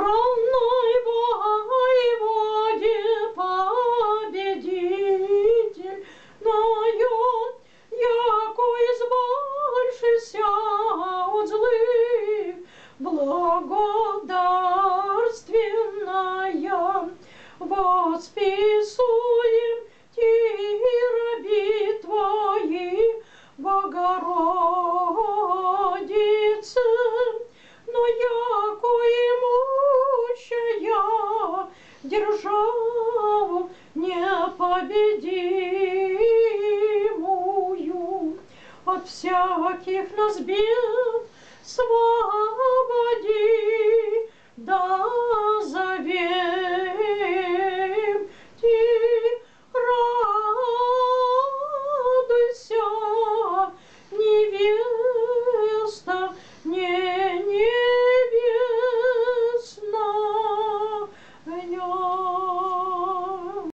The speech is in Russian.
скромной воеводе победитель, яко избавшийся от злых, благодарственная, восписуем ти раби твои, Богородице, но яко имущая державу непобедимую, от всяких нас бед